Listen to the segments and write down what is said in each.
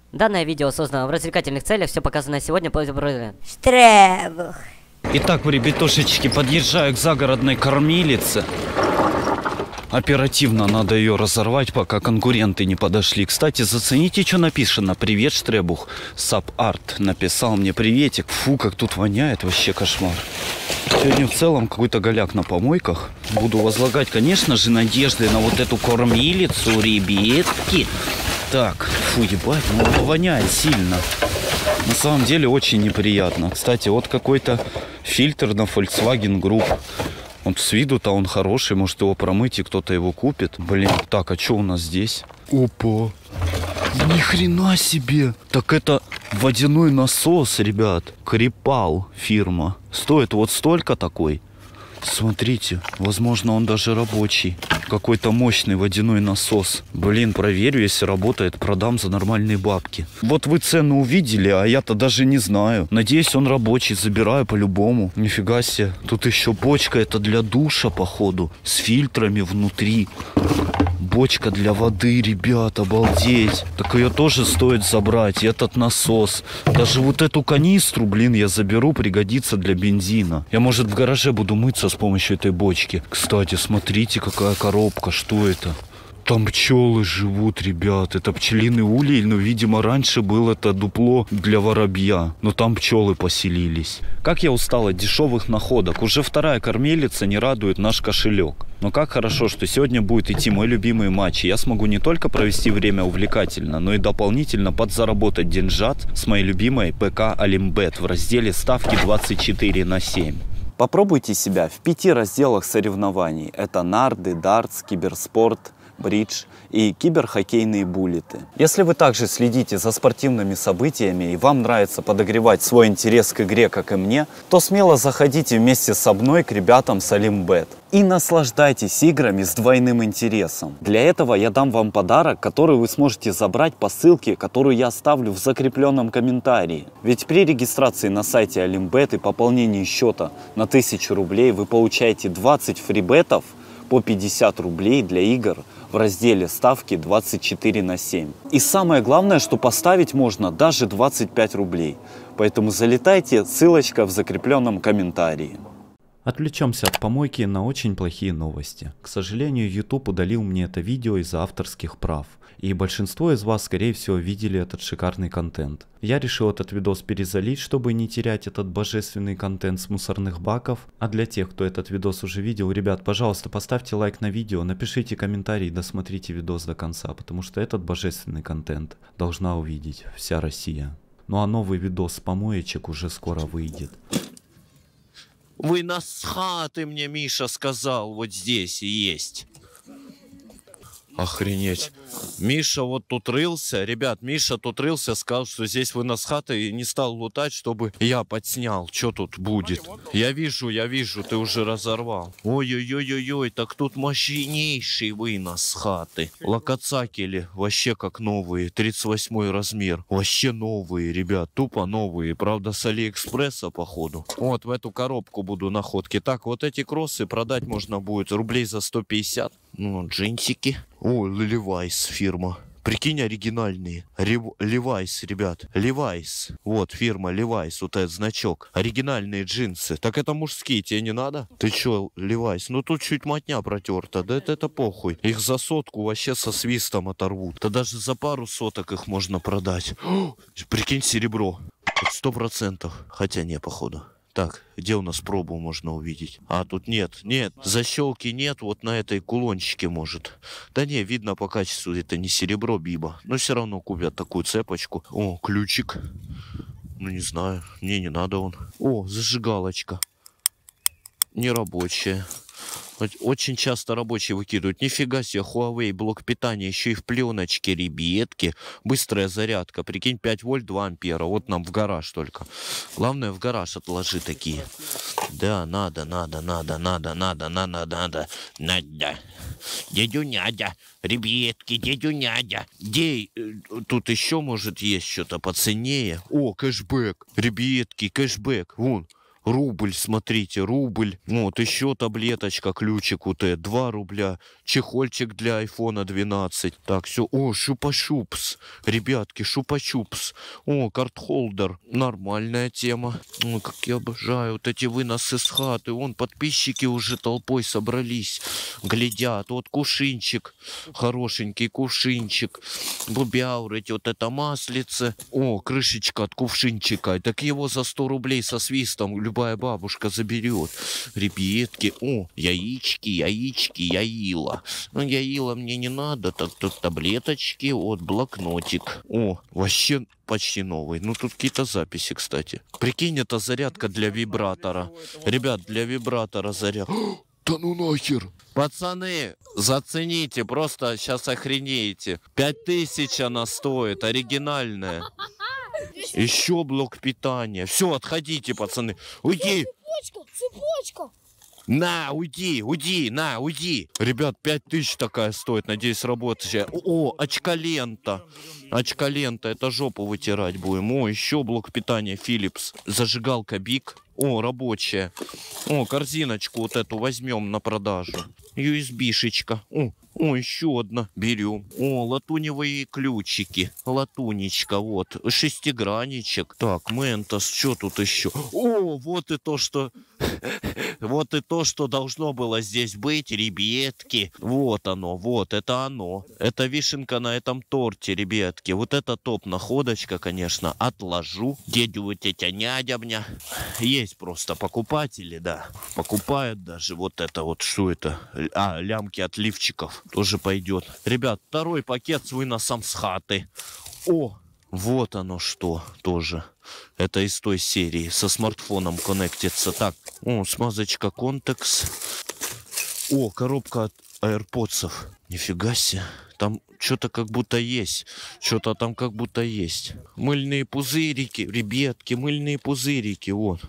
Данное видео создано в развлекательных целях, все показанное сегодня по Штребух. Итак, ребятушечки, подъезжаю к загородной кормилице. Оперативно надо ее разорвать, пока конкуренты не подошли. Кстати, зацените, что написано. Привет, Штребух. Сап-арт написал мне приветик. Фу, как тут воняет, вообще кошмар. Сегодня в целом какой-то голяк на помойках. Буду возлагать, конечно же, надежды на вот эту кормилицу, ребятки. Так, фу, ебать, ну воняет сильно. На самом деле очень неприятно. Кстати, вот какой-то фильтр на Volkswagen Group. Вот с виду-то он хороший, может его промыть и кто-то его купит. Блин, так, а что у нас здесь? Опа! Ни хрена себе! Так это водяной насос, ребят. Крипал фирма. Стоит вот столько такой. Смотрите, возможно, он даже рабочий. Какой-то мощный водяной насос. Блин, проверю, если работает, продам за нормальные бабки. Вот вы цену увидели, а я-то даже не знаю. Надеюсь, он рабочий, забираю по-любому. Нифига себе. Тут еще бочка, это для душа, походу. С фильтрами внутри. Бочка для воды, ребят, обалдеть. Так ее тоже стоит забрать. И этот насос. Даже вот эту канистру, блин, я заберу, пригодится для бензина. Я, может, в гараже буду мыться с помощью этой бочки. Кстати, смотрите, какая коробка. Что это? Там пчелы живут, ребят. Это пчелиный улей, но, видимо, раньше было это дупло для воробья. Но там пчелы поселились. Как я устал от дешевых находок. Уже вторая кормилица не радует наш кошелек. Но как хорошо, что сегодня будет идти мой любимый матч. И я смогу не только провести время увлекательно, но и дополнительно подзаработать деньжат с моей любимой ПК Олимбет в разделе ставки 24/7. Попробуйте себя в 5 разделах соревнований. Это нарды, дартс, киберспорт, бридж и киберхоккейные буллеты. Если вы также следите за спортивными событиями и вам нравится подогревать свой интерес к игре, как и мне, то смело заходите вместе со мной к ребятам с Олимбет и наслаждайтесь играми с двойным интересом. Для этого я дам вам подарок, который вы сможете забрать по ссылке, которую я оставлю в закрепленном комментарии. Ведь при регистрации на сайте Олимбет и пополнении счета на 1000 рублей вы получаете 20 фрибетов по 50 рублей для игр в разделе ставки 24/7. И самое главное, что поставить можно даже 25 рублей. Поэтому залетайте, ссылочка в закрепленном комментарии. Отвлечемся от помойки на очень плохие новости. К сожалению, YouTube удалил мне это видео из-за авторских прав. И большинство из вас, скорее всего, видели этот шикарный контент. Я решил этот видос перезалить, чтобы не терять этот божественный контент с мусорных баков. А для тех, кто этот видос уже видел, ребят, пожалуйста, поставьте лайк на видео, напишите комментарий, досмотрите видос до конца, потому что этот божественный контент должна увидеть вся Россия. Ну а новый видос с помоечек уже скоро выйдет. Вынос хаты мне Миша сказал, вот здесь и есть. Охренеть. Миша вот тут рылся. Ребят, Миша тут рылся, сказал, что здесь вынос хаты и не стал лутать, чтобы я подснял. Что тут будет? Я вижу, ты уже разорвал. Ой-ой-ой-ой-ой, так тут мощнейший вынос хаты. Локоцакели вообще как новые, 38 размер. Вообще новые, ребят, тупо новые. Правда, с Алиэкспресса, походу. Вот в эту коробку буду находки. Так, вот эти кроссы продать можно будет рублей за 150. Ну, джинсики. О, Levi's фирма. Прикинь, оригинальные. Levi's, ребят. Levi's. Вот, фирма Levi's. Вот этот значок. Оригинальные джинсы. Так это мужские, тебе не надо? Ты чё, Levi's? Ну тут чуть мотня протерта. Да это похуй. Их за 100 вообще со свистом оторвут. Да даже за пару соток их можно продать. О, прикинь, серебро. 100%. Хотя не, походу. Так, где у нас пробу можно увидеть? А, тут нет, защелки нет, вот на этой кулончике может. Да не, видно по качеству, это не серебро биба. Но все равно купят такую цепочку. О, ключик. Ну, не знаю, мне не надо он. О, зажигалочка. Нерабочая. Очень часто рабочие выкидывают. Нифига себе, Huawei, блок питания, еще и в пленочке, ребятки. Быстрая зарядка. Прикинь, 5 вольт, 2 ампера. Вот нам в гараж только. Главное, в гараж отложи такие. Да, надо. Дядю Надя, ребятки, дядю Надя. Где тут еще может есть что-то поценнее? О, кэшбэк, ребятки, кэшбэк. Вон. Рубль, смотрите, рубль. Вот, еще таблеточка, ключик УТ, 2 рубля. Чехольчик для айфона 12. Так, все. О, шупа-чупс. Ребятки, шупа-чупс. О, карт-холдер. Нормальная тема. Ой, как я обожаю вот эти выносы с хаты. Вон, подписчики уже толпой собрались. Глядят. Вот кувшинчик. Хорошенький кувшинчик. Бубяурить, вот это маслице. О, крышечка от кувшинчика. Так его за 100 рублей со свистом любая бабушка заберет. Ребятки. О, яички, яички, яила. Ну, яила мне не надо. Так, тут таблеточки. Вот, блокнотик. О, вообще почти новый. Ну, тут какие-то записи, кстати. Прикинь, это зарядка для вибратора. Ребят, для вибратора зарядка. Да ну нахер! Пацаны, зацените, просто сейчас охренеете. 5000 она стоит, оригинальная. Еще блок питания. Все, отходите, пацаны. Уйди! Цепочка! На, уйди, уйди, на, уйди. Ребят, 5000 такая стоит, надеюсь, работающая. О, очколента. Очколента, это жопу вытирать будем. О, еще блок питания Philips. Зажигалка Биг. О, рабочая. О, корзиночку вот эту возьмем на продажу. USB-шечка. О, еще одна. Берем. О, латуневые ключики. Латунечка, вот. Шестигранничек. Так, Ментос, что тут еще? О, вот и то, что... Вот и то, что должно было здесь быть, ребятки. Вот оно, вот, это оно. Это вишенка на этом торте, ребятки. Вот это топ-находочка, конечно. Отложу. Дядю тетя нядя мне. Есть просто покупатели, да. Покупают даже вот это вот, что это? А, лямки от лифчиков. Тоже пойдет. Ребят, второй пакет с выносом с хаты. О! Вот оно что тоже. Это из той серии. Со смартфоном коннектится. Так, о, смазочка Contex. О, коробка от AirPods. Нифига себе. Там что-то как будто есть. Что-то там как будто есть. Мыльные пузырики, ребятки, мыльные пузырики. Вот.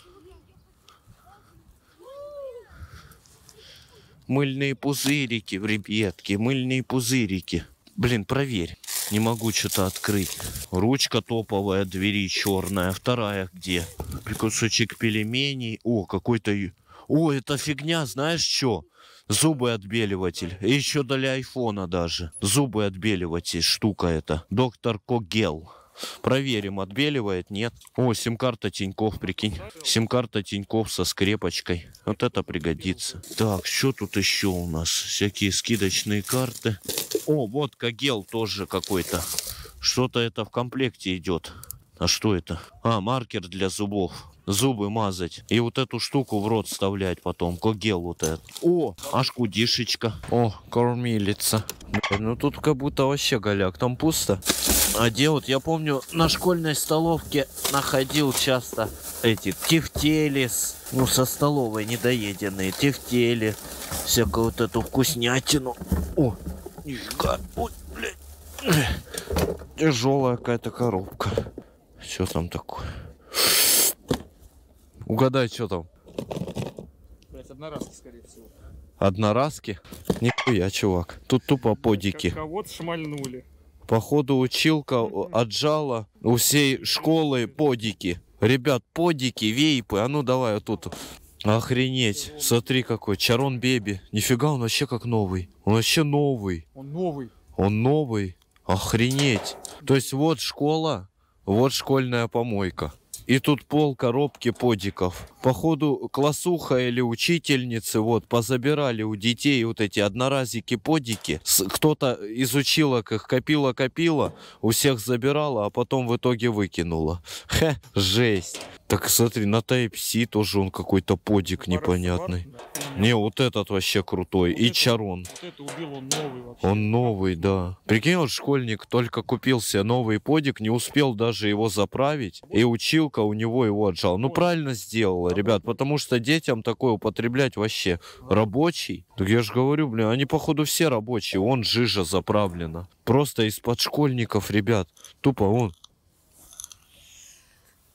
Мыльные пузырики, ребятки, мыльные пузырики. Блин, проверь. Не могу что-то открыть. Ручка топовая, двери черная. Вторая где? Кусочек пельменей. О, какой-то... О, это фигня, знаешь что? Зубы отбеливатель. И еще для айфона даже. Зубы отбеливатель, штука эта. Доктор Когел. Проверим, отбеливает, нет. О, сим-карта Тинькофф, прикинь. Сим-карта Тинькофф со скрепочкой. Вот это пригодится. Так, что тут еще у нас? Всякие скидочные карты. О, вот Когел тоже какой-то. Что-то это в комплекте идет. А что это? А, маркер для зубов. Зубы мазать. И вот эту штуку в рот вставлять потом. Когел вот этот. О, аж кудишечка. О, кормилица. Ну тут как будто вообще голяк. Там пусто. А где вот, я помню, на школьной столовке находил часто эти тефтели, ну, со столовой недоеденные, тефтели, всякую вот эту вкуснятину. О, нифига, ой, блядь, тяжелая какая-то коробка. Что там такое? Угадай, что там? Блять, одноразки, скорее всего. Одноразки? Нихуя, чувак. Тут тупо подики. Кого-то шмальнули. Походу училка отжала у всей школы подики. Ребят, подики, вейпы, а ну давай вот тут. Охренеть, смотри какой, Чарон Беби. Нифига, он вообще как новый. Он вообще новый. Он новый. Он новый. Охренеть. То есть вот школа, вот школьная помойка. И тут пол коробки подиков. Походу классуха или учительницы вот позабирали у детей вот эти одноразики подики. Кто-то из училок их копила, у всех забирала, а потом в итоге выкинула. Хе, жесть. Так смотри, на Type-C тоже он какой-то подик непонятный. Не, вот этот вообще крутой. И Чарон. Вот это убил, он новый вообще. Он новый, да. Прикинь, вот школьник только купил себе новый подик, не успел даже его заправить. И училка у него его отжал. Ну, правильно сделала, ребят, потому что детям такое употреблять вообще рабочий. Так я же говорю, блин, они, походу, все рабочие. Вон жижа заправлена. Просто из-под школьников, ребят. Тупо он.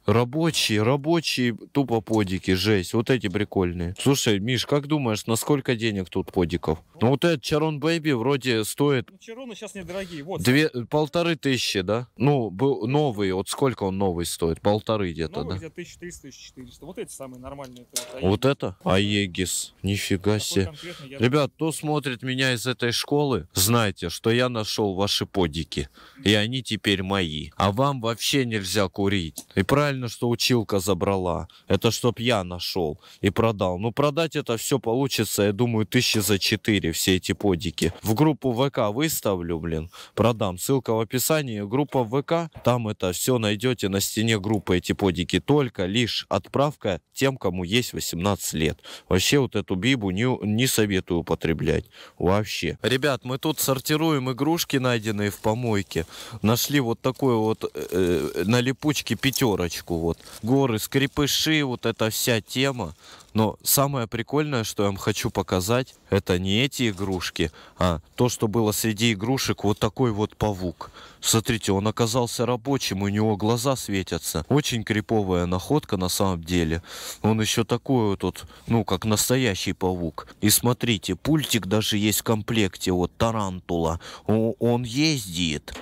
Рабочие тупо подики, жесть. Вот эти прикольные. Слушай, Миш, как думаешь, на сколько денег тут подиков? Ну вот этот Чарон Бэйби вроде стоит Ну, Чароны сейчас недорогие. Вот. 1500, да? Ну, был новый, вот сколько он новый стоит? 1500 где-то, Новые да? где-то 1300-1400. Вот эти самые нормальные. Вот это? Аегис. Нифига себе. Ребят, кто смотрит меня из этой школы, знайте, что я нашел ваши подики. И они теперь мои. А вам вообще нельзя курить. И правильно, что училка забрала. Это чтоб я нашел и продал. Ну, продать это все получится, я думаю, 1000 за 4, все эти подики. В группу ВК выставлю, блин, продам. Ссылка в описании. Группа ВК, там это все найдете на стене группы, эти подики. Только лишь отправка тем, кому есть 18 лет. Вообще вот эту бибу не советую употреблять. Вообще. Ребят, мы тут сортируем игрушки, найденные в помойке. Нашли вот такую вот на липучке 5. Вот. Горы, скрепыши, вот эта вся тема. Но самое прикольное, что я вам хочу показать, это не эти игрушки, а то, что было среди игрушек, вот такой вот павук. Смотрите, он оказался рабочим, у него глаза светятся. Очень криповая находка на самом деле. Он еще такой вот, ну, как настоящий павук. И смотрите, пультик даже есть в комплекте, вот тарантула. Он ездит.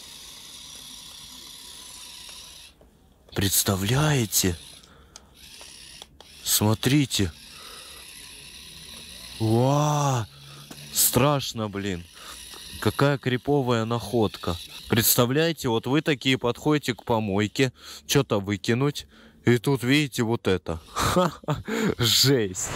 Представляете? Смотрите. Вау! Страшно, блин. Какая криповая находка. Представляете, вот вы такие подходите к помойке, что-то выкинуть, и тут видите вот это. Ха-ха, жесть.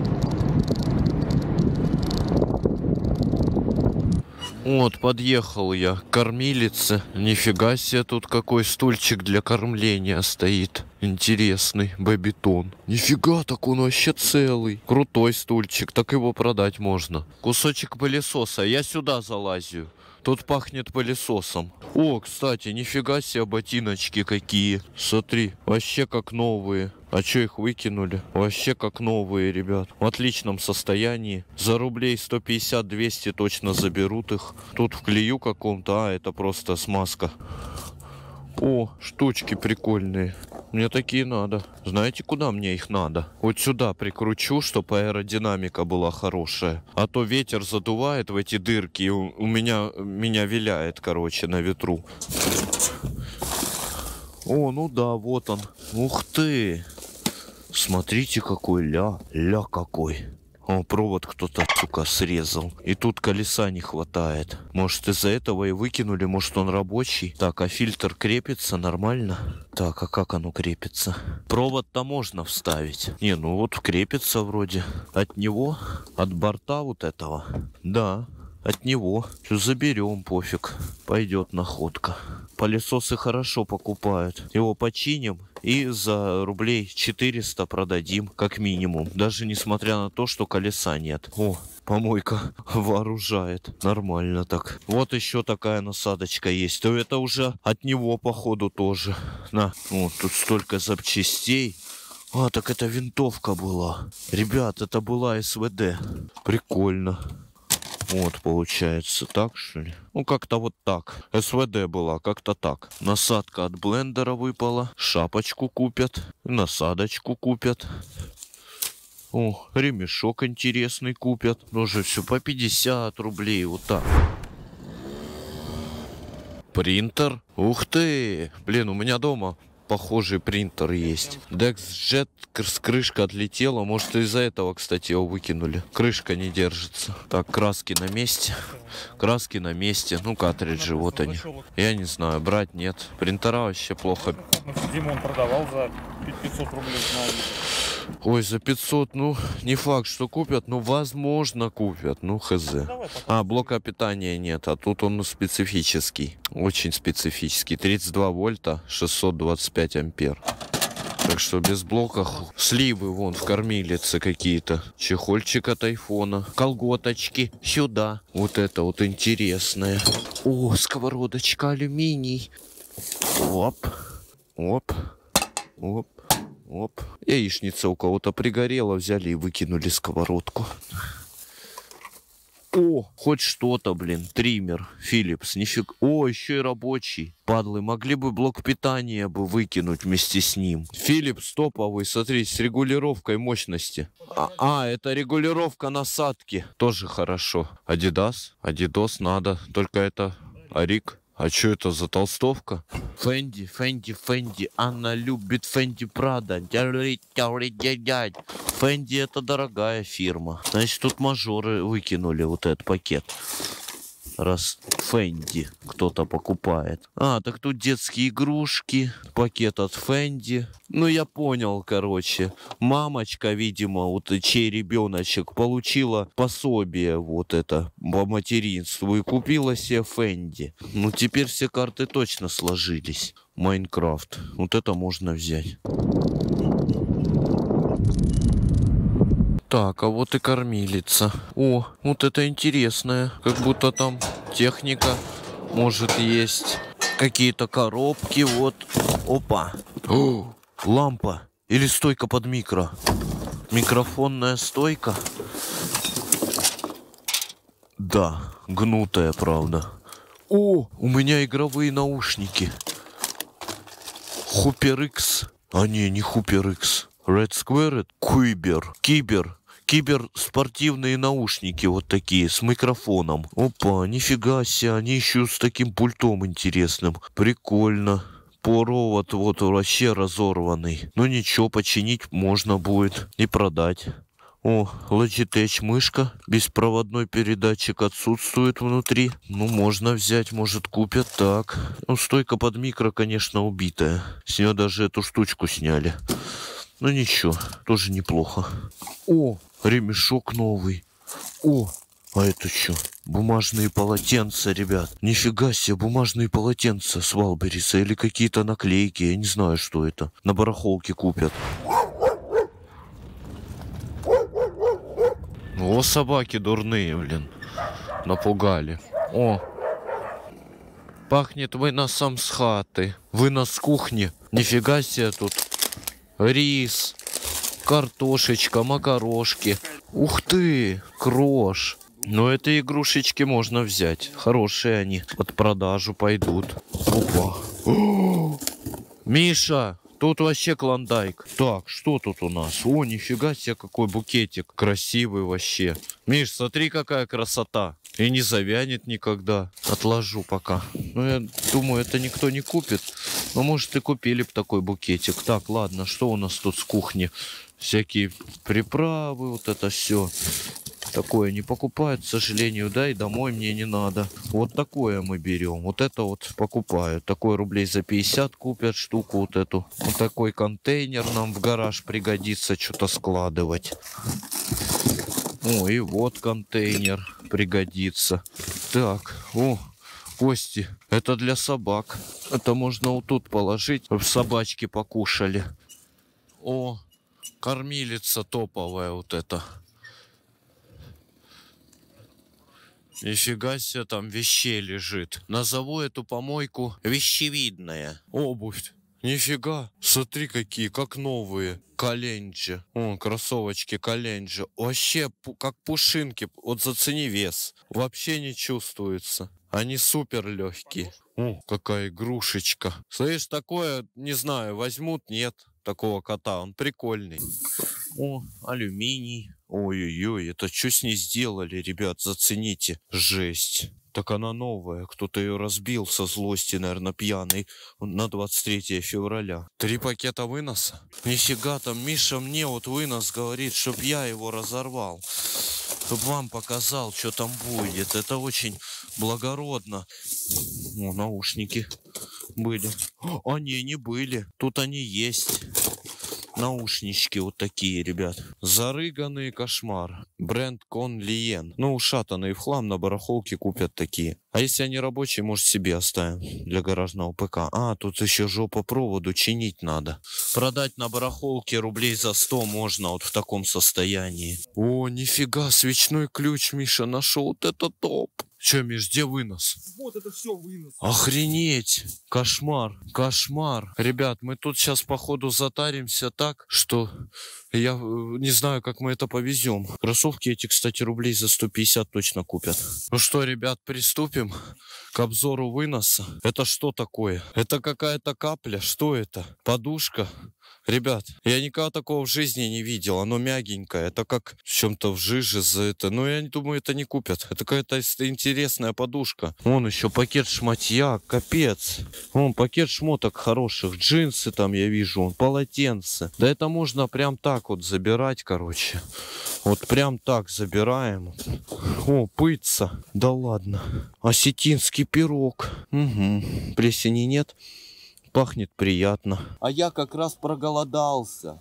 Вот, подъехал я к кормилице. Нифига себе, тут какой стульчик для кормления стоит. Интересный, бэбитон. Нифига, так он вообще целый. Крутой стульчик, так его продать можно. Кусочек пылесоса, я сюда залазю. Тут пахнет пылесосом. О, кстати, нифига себе ботиночки какие. Смотри, вообще как новые. А чё их выкинули? Вообще как новые, ребят. В отличном состоянии. За рублей 150-200 точно заберут их. Тут в клею каком-то, это просто смазка. О, штучки прикольные. Мне такие надо. Знаете, куда мне их надо? Вот сюда прикручу, чтобы аэродинамика была хорошая. А то ветер задувает в эти дырки, и меня виляет, короче, на ветру. О, ну да, вот он. Ух ты! Смотрите, какой ля какой. О, провод кто-то, сука, срезал. И тут колеса не хватает. Может, из-за этого и выкинули, может, он рабочий. Так, а фильтр крепится нормально? Так, а как оно крепится? Провод-то можно вставить. Не, ну вот крепится вроде. От него, от борта вот этого. Да, от него. Что заберем, пофиг. Пойдет находка. Пылесосы хорошо покупают. Его починим и за рублей 400 продадим, как минимум. Даже несмотря на то, что колеса нет. О, помойка вооружает. Нормально так. Вот еще такая насадочка есть. То это уже от него, походу, тоже. На, вот тут столько запчастей. А, так это винтовка была. Ребят, это была СВД. Прикольно. Вот, получается, так, что ли? Ну, как-то вот так. СВД была, как-то так. Насадка от блендера выпала. Шапочку купят. Насадочку купят. О, ремешок интересный купят. Тоже все по 50 рублей, вот так. Принтер. Ух ты! Блин, у меня дома похожий принтер есть. DexJet, крышка отлетела. Может, из-за этого, кстати, его выкинули. Крышка не держится. Так, краски на месте. Краски на месте. Ну, картриджи, вот они. Я не знаю, брать нет. Принтера вообще плохо. Димон продавал за 500 рублей. Ой, за 500, ну, не факт, что купят, но возможно купят, ну, хз. А, блока питания нет, а тут он специфический, очень специфический. 32 вольта, 625 ампер. Так что без блока сливы вон в кормилице какие-то. Чехольчик от айфона. Колготочки сюда. Вот это вот интересное. О, сковородочка алюминий. Оп, оп, оп. Оп. Яичница у кого-то пригорела, взяли и выкинули сковородку. О, хоть что-то, блин. Триммер, Philips, нифиг. О, еще и рабочий. Падлы, могли бы блок питания бы выкинуть вместе с ним. Philips топовый, смотри, с регулировкой мощности. Это регулировка насадки. Тоже хорошо. Adidas надо. Только это Арик. А что это за толстовка? Фенди. Она любит Фенди Прада. Фенди это дорогая фирма. Значит, тут мажоры выкинули вот этот пакет. Раз Фенди кто-то покупает. Так тут детские игрушки. Пакет от Фенди. Ну, я понял, короче. Мамочка, видимо, вот чей ребеночек получила пособие вот это по материнству и купила себе Фенди. Ну, теперь все карты точно сложились. Майнкрафт. Вот это можно взять. Так, а вот и кормилица. О, вот это интересное. Как будто там техника может есть. Какие-то коробки, вот. Опа. О, лампа. Или стойка под микро. Микрофонная стойка. Да, гнутая, правда. О, у меня игровые наушники. HyperX. Не HyperX. Red Squared. Кибер спортивные наушники вот такие, с микрофоном. Опа, нифига себе, они еще с таким пультом интересным. Прикольно. Провод вот вообще разорванный. Ну ничего, починить можно будет и продать. О, Logitech мышка. Беспроводной передатчик отсутствует внутри. Ну, можно взять, может купят. Так. Ну, стойка под микро, конечно, убитая. С нее даже эту штучку сняли. Ну ничего, тоже неплохо. О, ремешок новый. О, а это что? Бумажные полотенца, ребят. Нифига себе, бумажные полотенца с Валбериса или какие-то наклейки. Я не знаю, что это. На барахолке купят. О, собаки дурные, блин. Напугали. О, пахнет выносом с хаты. Вынос с кухни. Нифига себе тут. Рис, картошечка, макарошки. Ух ты, крош. Но это игрушечки можно взять. Хорошие они. Под продажу пойдут. Опа. О, Миша, тут вообще клондайк. Так, что тут у нас? О, нифига себе, какой букетик. Красивый вообще. Миш, смотри, какая красота. И не завянет никогда. Отложу пока. Ну, я думаю, это никто не купит. Но, может, и купили бы такой букетик. Так, ладно, что у нас тут с кухни? Всякие приправы, вот это все. Такое не покупают, к сожалению, да, и домой мне не надо. Вот такое мы берем. Вот это вот покупают. Такой рублей за 50 купят штуку вот эту. Вот такой контейнер нам в гараж пригодится что-то складывать. О, и вот контейнер пригодится. Так, о, кости. Это для собак. Это можно вот тут положить, чтобы собачки покушали. О, кормилица топовая вот эта. Нифига себе, там вещей лежит. Назову эту помойку вещевидная. Обувь. Нифига. Смотри, какие, как новые. Календжи. О, кроссовочки Календжи. Вообще, как пушинки. Вот зацени вес. Вообще не чувствуется. Они супер легкие. О, какая игрушечка. Слышь, такое, не знаю, возьмут, нет. Такого кота, он прикольный. О, алюминий. Ой-ой-ой, это что с ней сделали, ребят, зацените. Жесть. Так она новая, кто-то ее разбил со злости, наверное, пьяный, на 23 февраля. 3 пакета выноса? Нифига там, Миша мне вот вынос говорит, чтоб я его разорвал. Чтоб вам показал, что там будет. Это очень благородно. О, наушники были. А не были. Тут они есть. Наушнички вот такие, ребят. Зарыганный кошмар. Бренд Конлиен. Ну, ушатанные в хлам, на барахолке купят такие. А если они рабочие, может, себе оставим для гаражного ПК. А, тут еще жопа проводу чинить надо. Продать на барахолке рублей за 100 можно вот в таком состоянии. О, нифига, свечной ключ Миша нашел. Вот это топ. Че, Миш, где вынос? Вот это все вынос. Охренеть! Кошмар, кошмар. Ребят, мы тут сейчас походу затаримся так, что я не знаю, как мы это повезем. Кроссовки эти, кстати, рублей за 150 точно купят. Ну что, ребят, приступим к обзору выноса. Это что такое? Это какая-то капля? Что это? Подушка? Ребят, я никогда такого в жизни не видел. Оно мягенькое. Это как в чем-то в жиже за это. Но я не думаю, это не купят. Это какая-то интересная подушка. Вон еще пакет шматья. Капец. Вон пакет шмоток хороших. Джинсы там я вижу. Вон полотенце. Да это можно прям так вот забирать, короче. Вот прям так забираем. О, пыться. Да ладно. Осетинский пирог. Угу. Плесени нет. Пахнет приятно. А я как раз проголодался.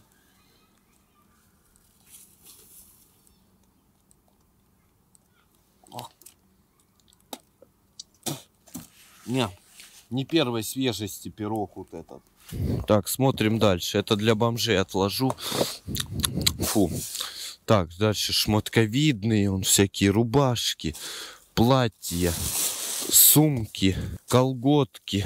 Не первой свежести пирог вот этот. Так, смотрим дальше. Это для бомжей отложу. Фу. Так, дальше шмотковидные, он всякие рубашки, платья, сумки, колготки.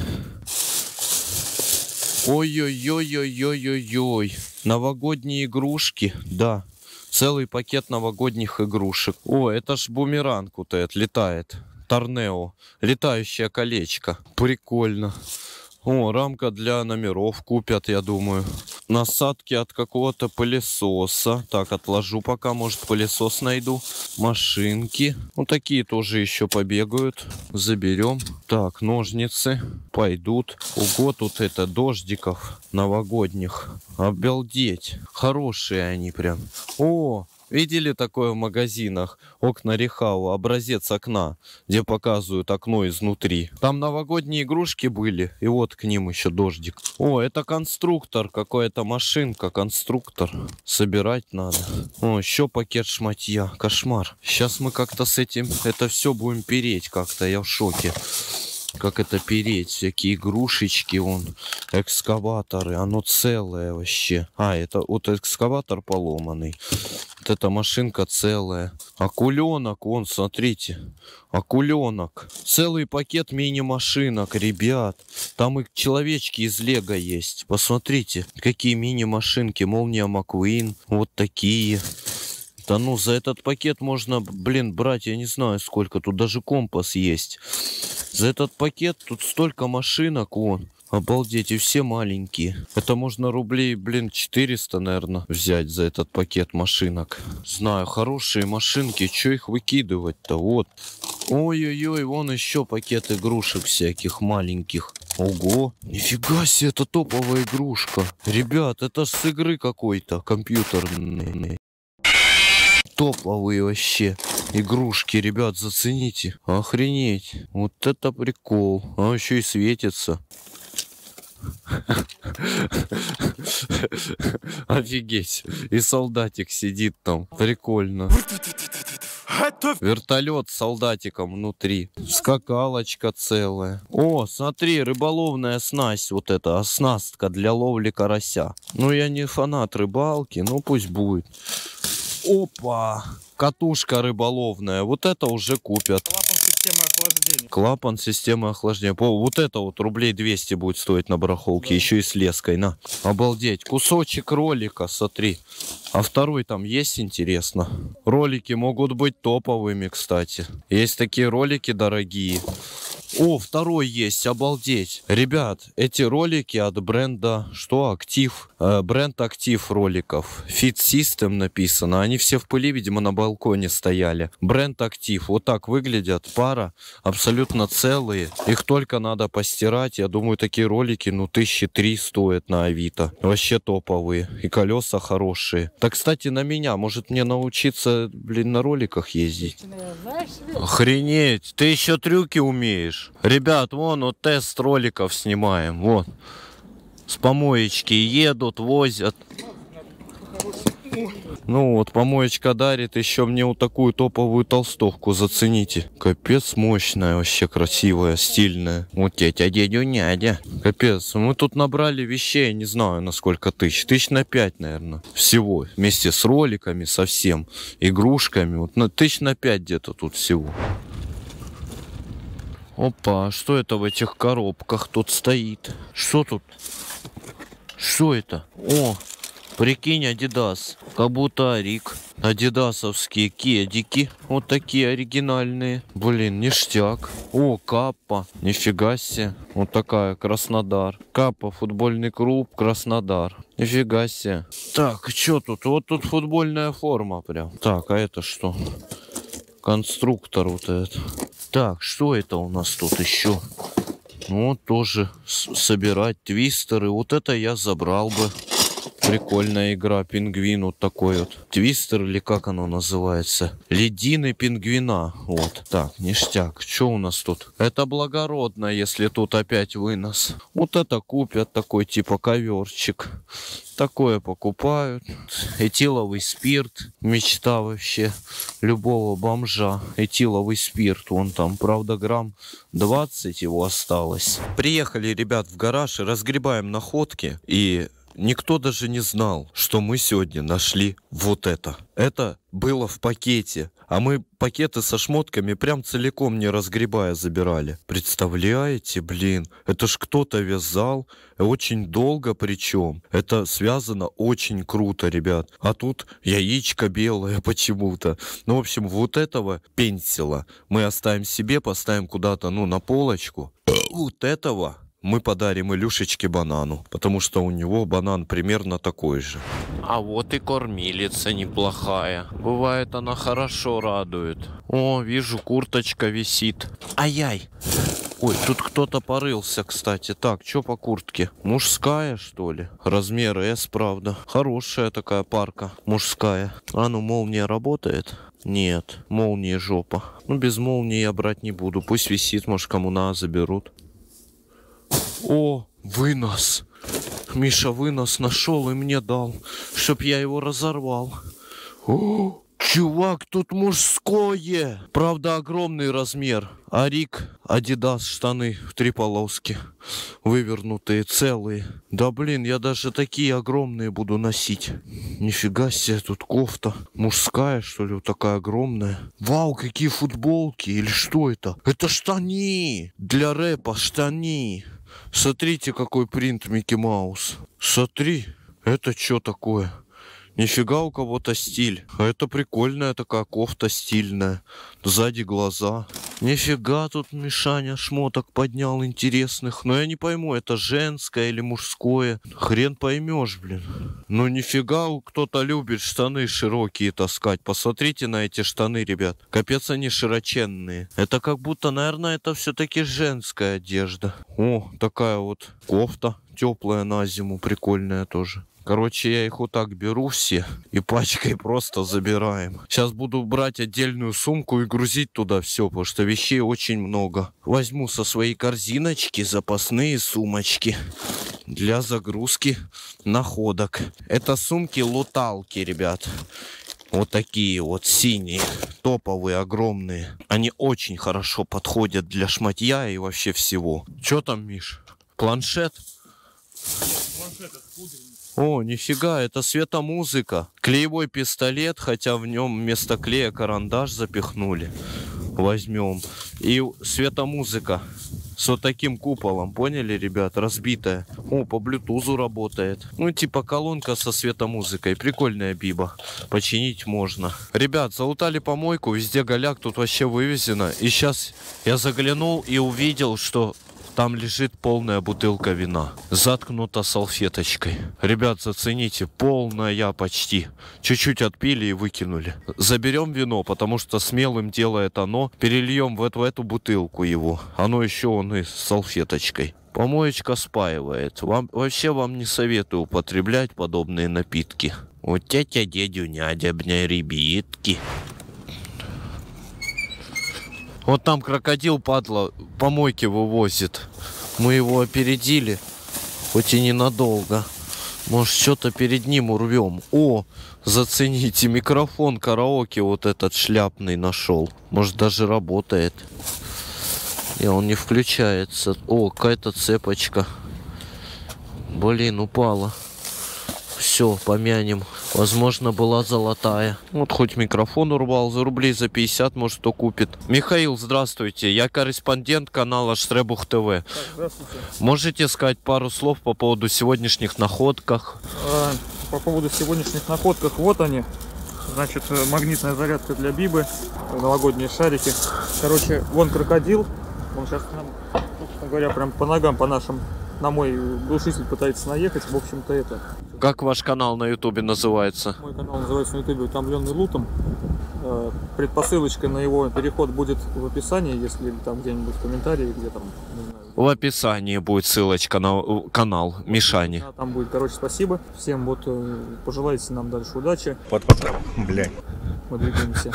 Ой-ой-ой-ой-ой-ой-ой. Новогодние игрушки. Да. Целый пакет новогодних игрушек. О, это ж бумеранг вот этот летает. Торнео. Летающее колечко. Прикольно. О, рамка для номеров купят, я думаю. Насадки от какого-то пылесоса. Так, отложу пока, может, пылесос найду. Машинки. Вот такие тоже еще побегают. Заберем. Так, ножницы пойдут. Ого, тут это дождиков новогодних. Обалдеть. Хорошие они прям. О! Видели такое в магазинах? Окна Рехау, образец окна, где показывают окно изнутри. Там новогодние игрушки были, и вот к ним еще дождик. О, это конструктор, какая-то машинка, конструктор. Собирать надо. О, еще пакет шматья, кошмар. Сейчас мы как-то с этим, это все будем переть как-то, я в шоке. Как это переть, всякие игрушечки, вон, экскаваторы, оно целое вообще. А, это вот экскаватор поломанный. Вот эта машинка целая. Акуленок, вон, смотрите. Акуленок. Целый пакет мини-машинок, ребят. Там и человечки из Лего есть. Посмотрите, какие мини-машинки. Молния Маккуин, вот такие. Да ну, за этот пакет можно, блин, брать, я не знаю сколько. Тут даже компас есть. За этот пакет тут столько машинок, вон. Обалдеть, и все маленькие. Это можно рублей, блин, 400, наверное, взять за этот пакет машинок. Знаю, хорошие машинки, что их выкидывать-то, вот. Ой-ой-ой, вон еще пакет игрушек всяких маленьких. Ого, нифига себе, это топовая игрушка. Ребят, это ж с игры какой-то компьютерной. Топовые вообще игрушки, ребят, зацените. Охренеть. Вот это прикол. А еще и светится. Офигеть. И солдатик сидит там. Прикольно. Вертолет с солдатиком внутри. Скакалочка целая. О, смотри, рыболовная снасть. Вот это оснастка для ловли карася. Ну, я не фанат рыбалки, ну пусть будет. Опа! Катушка рыболовная. Вот это уже купят. Клапан системы охлаждения. Клапан системы охлаждения. Вот это вот рублей 200 будет стоить на барахолке. Да. Еще и с леской. На. Обалдеть. Кусочек ролика, смотри. А второй там есть, интересно? Ролики могут быть топовыми, кстати. Есть такие ролики дорогие. О, второй есть, обалдеть. Ребят, эти ролики от бренда, что, Актив? Бренд Актив роликов. Fit System написано. Они все в пыли, видимо, на балконе стояли. Бренд Актив. Вот так выглядят. Пара. Абсолютно целые. Их только надо постирать. Я думаю, такие ролики, ну, 1003 стоят на Авито. Вообще топовые. И колеса хорошие. Так, кстати, на меня. Может, мне научиться, блин, на роликах ездить? Охренеть. Ты еще трюки умеешь. Ребят, вон вот тест роликов снимаем. Вот. С помоечки едут, возят. Ну вот, помоечка дарит еще мне вот такую топовую толстовку, зацените. Капец, мощная, вообще красивая, стильная. Вот тетя, дядя, нядя. Капец, мы тут набрали вещей, не знаю на сколько тысяч. 5 наверное, всего. Вместе с роликами, совсем, игрушками. Вот на 5 где-то тут всего. Опа, что это в этих коробках тут стоит? Что тут? Что это? О, прикинь, Адидас. Как будто Арик. Адидасовские кедики. Вот такие оригинальные. Блин, ништяк. О, Каппа. Нифига себе. Вот такая, Краснодар. Каппа, футбольный клуб, Краснодар. Нифига себе. Так, что тут? Вот тут футбольная форма прям. Так, а это что? Конструктор вот этот. Так, что это у нас тут еще? Вот тоже собирать твистеры. Вот это я забрал бы. Прикольная игра. Пингвин вот такой вот. Твистер или как оно называется? Ледины пингвина. Вот. Так, ништяк. Что у нас тут? Это благородно, если тут опять вынос. Вот это купят. Такой типа коверчик. Такое покупают. Этиловый спирт. Мечта вообще любого бомжа. Этиловый спирт. Вон там, правда, грамм 20 его осталось. Приехали, ребят, в гараж и разгребаем находки. И никто даже не знал, что мы сегодня нашли вот это. Это было в пакете. А мы пакеты со шмотками прям целиком не разгребая забирали. Представляете, блин, это ж кто-то вязал. Очень долго причем. Это связано очень круто, ребят. А тут яичко белое почему-то. Ну, в общем, вот этого пенсила мы оставим себе, поставим куда-то, ну, на полочку. Вот этого мы подарим Илюшечке банану, потому что у него банан примерно такой же. А вот и кормилица неплохая. Бывает, она хорошо радует. О, вижу, курточка висит. Ай-яй. Ой, тут кто-то порылся, кстати. Так, что по куртке? Мужская, что ли? Размер S, правда. Хорошая такая парка. Мужская. А ну, молния работает? Нет, молнии жопа. Ну, без молнии я брать не буду. Пусть висит, может, кому надо, заберут. О, вынос. Миша вынос нашел и мне дал, чтоб я его разорвал. О, чувак, тут мужское. Правда, огромный размер. Арик, Адидас, штаны в 3 полоски. Вывернутые, целые. Да блин, я даже такие огромные буду носить. Нифига себе, тут кофта. Мужская, что ли, вот такая огромная. Вау, какие футболки. Или что это? Это штаны. Для рэпа штаны. Смотрите, какой принт Микки Маус. Смотри, это что такое? Нифига у кого-то стиль. А это прикольная такая кофта стильная. Сзади глаза. Нифига тут Мишаня шмоток поднял интересных. Но я не пойму, это женское или мужское. Хрен поймешь, блин. Ну нифига кто-то любит штаны широкие таскать. Посмотрите на эти штаны, ребят. Капец они широченные. Это как будто, наверное, это все-таки женская одежда. О, такая вот кофта теплая на зиму. Прикольная тоже. Короче, я их вот так беру все и пачкой просто забираем. Сейчас буду брать отдельную сумку и грузить туда все, потому что вещей очень много. Возьму со своей корзиночки запасные сумочки для загрузки находок. Это сумки-луталки, ребят. Вот такие вот синие, топовые, огромные. Они очень хорошо подходят для шматья и вообще всего. Че там, Миш? Планшет? Планшет это пудренный. О, нифига, это светомузыка. Клеевой пистолет, хотя в нем вместо клея карандаш запихнули. Возьмем. И светомузыка с вот таким куполом, поняли, ребят, разбитая. О, по блютузу работает. Ну, типа колонка со светомузыкой. Прикольная биба. Починить можно. Ребят, залутали помойку, везде голяк, тут вообще вывезено. И сейчас я заглянул и увидел, что там лежит полная бутылка вина. Заткнута салфеточкой. Ребят, зацените, полная почти. Чуть-чуть отпили и выкинули. Заберем вино, потому что смелым делает оно. Перельем в эту бутылку его. Оно еще он и с салфеточкой. Помоечка спаивает. Вообще вам не советую употреблять подобные напитки. Вот тетя, дядю, нядябня, ребятки. Вот там крокодил, падла, помойки вывозит. Мы его опередили, хоть и ненадолго. Может, что-то перед ним урвем. О, зацените, микрофон караоке вот этот шляпный нашел. Может, даже работает. И он не включается. О, какая-то цепочка. Блин, упала. Все, помянем Возможно, была золотая. Вот хоть микрофон урвал, за рублей за 50, может, кто купит. Михаил, здравствуйте. Я корреспондент канала Штребух ТВ. Здравствуйте. Можете сказать пару слов по поводу сегодняшних находках? По поводу сегодняшних находках, вот они. Значит, магнитная зарядка для Бибы, новогодние шарики. Короче, вон крокодил. Он сейчас нам, собственно говоря, прям по ногам, по нашим, на мой глушитель пытается наехать. В общем-то, это... Как ваш канал на ютубе называется? Мой канал называется на ютубе «Утомленный лутом». Предпосылочка на его переход будет в описании, если там где-нибудь в комментарии, где там, не знаю. В описании будет ссылочка на канал Мишани. Там будет, короче, спасибо. Всем вот пожелайте нам дальше удачи. Блядь. Мы двигаемся.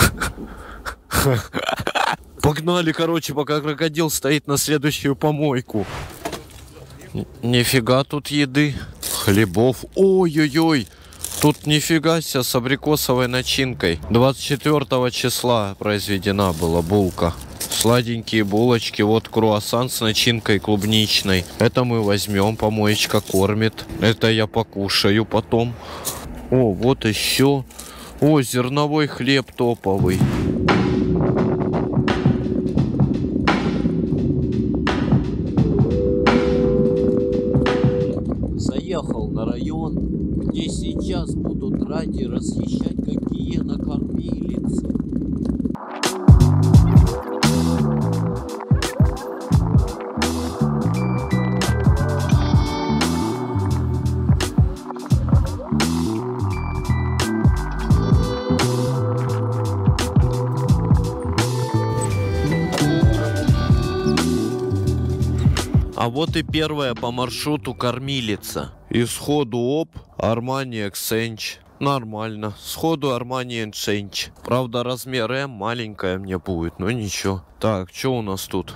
Погнали, короче, пока крокодил стоит на следующую помойку. Нифига тут еды. Хлебов. Ой-ой-ой. Тут нифига себе с абрикосовой начинкой. 24 числа произведена была булка. Сладенькие булочки. Вот круассан с начинкой клубничной. Это мы возьмем. Помоечка кормит. Это я покушаю потом. О, вот еще. О, зерновой хлеб топовый. Заехал на район, где сейчас будут ради расхищать как гиена кормилицы. А вот и первая по маршруту кормилица. И сходу оп, Armani Exchange. Нормально. Сходу Armani Exchange. Правда, размер М маленькая мне будет, но ничего. Так, что у нас тут?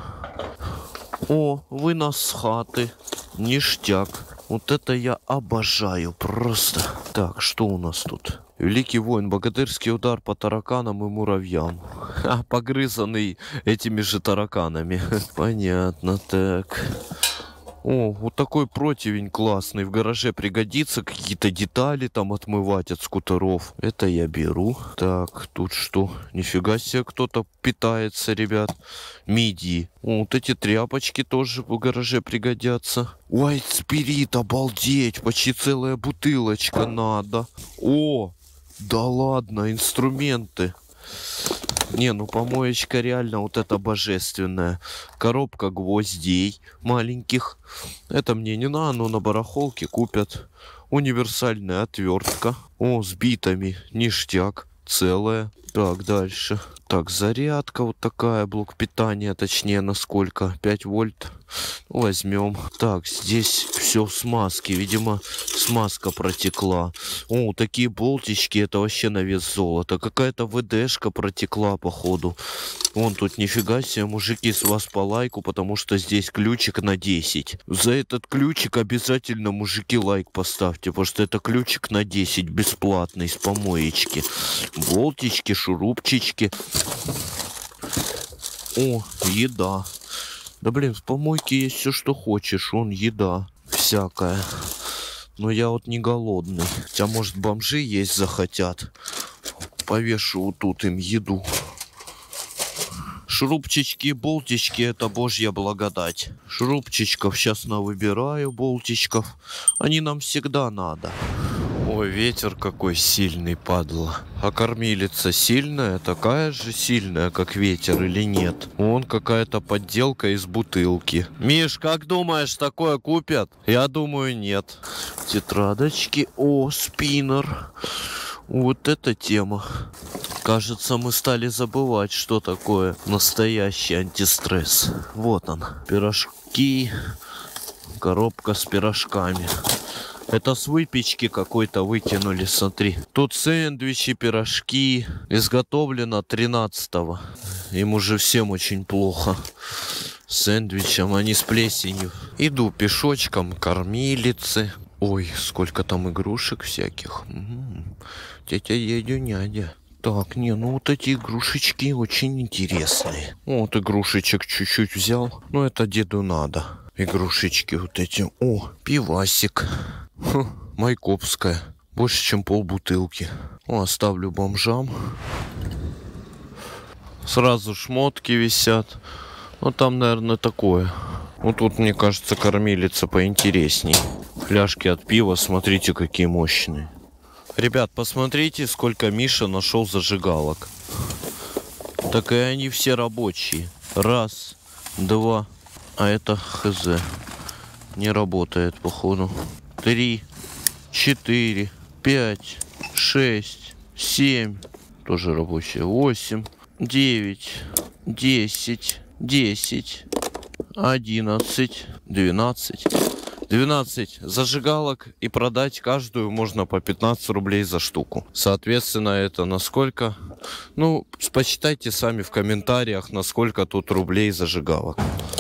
О, вынос с хаты. Ништяк. Вот это я обожаю просто. Так, что у нас тут? Великий воин, богатырский удар по тараканам и муравьям. Погрызанный этими же тараканами. Понятно, так. О, вот такой противень классный. В гараже пригодится, какие-то детали там отмывать от скутеров. Это я беру. Так, тут что? Нифига себе, кто-то питается, ребят. Мидии. О, вот эти тряпочки тоже в гараже пригодятся. White Spirit, обалдеть. Почти целая бутылочка надо. О, да ладно, инструменты. Не, ну помоечка реально вот это божественная. Коробка гвоздей маленьких. Это мне не надо, но на барахолке купят. Универсальная отвертка. О, с битами. Ништяк. Целая. Так, дальше. Так, зарядка вот такая. Блок питания, точнее, на сколько? 5 вольт. Возьмем. Так, здесь все в смазке. Видимо, смазка протекла. О, такие болтички. Это вообще на вес золота. Какая-то ВДшка протекла, походу. Вон тут нифига себе, мужики, с вас по лайку, потому что здесь ключик на 10. За этот ключик обязательно, мужики, лайк поставьте, потому что это ключик на 10, бесплатный, с помоечки. Болтички, шурупчички. О, еда. Да блин, в помойке есть все, что хочешь. Вон еда всякая. Но я вот не голодный. Хотя, может, бомжи есть захотят. Повешу вот тут им еду. Шурупчички и болтички — это божья благодать. Шурупчичков сейчас навыбираю, болтичков. Они нам всегда надо. Ой, ветер какой сильный, падла. А кормилица сильная? Такая же сильная, как ветер, или нет? Вон какая-то подделка из бутылки. Миш, как думаешь, такое купят? Я думаю, нет. Тетрадочки. О, спиннер. Вот эта тема. Кажется, мы стали забывать, что такое настоящий антистресс. Вот он. Пирожки. Коробка с пирожками. Это с выпечки какой-то выкинули, смотри. Тут сэндвичи, пирожки. Изготовлено 13-го. Им уже всем очень плохо. Сэндвичем, они с плесенью. Иду пешочком, кормилицы. Ой, сколько там игрушек всяких. Тетя едю нядя. Так, не, ну вот эти игрушечки очень интересные. Вот игрушечек чуть-чуть взял. Ну это деду надо. Игрушечки вот эти. О, пивасик. Майкопская. Больше, чем полбутылки. О, оставлю бомжам. Сразу шмотки висят. Ну, там, наверное, такое. Ну, тут, мне кажется, кормилица поинтересней. Фляжки от пива, смотрите, какие мощные. Ребят, посмотрите, сколько Миша нашел зажигалок. Так и они все рабочие. Раз, два. А это хз. Не работает, походу. 3, 4, 5, 6, 7. Тоже рабочие. 8, 9, 10, 10, 11, 12. 12 зажигалок, и продать каждую можно по 15 рублей за штуку. Соответственно, это на сколько? Ну, посчитайте сами в комментариях, на сколько тут рублей зажигалок.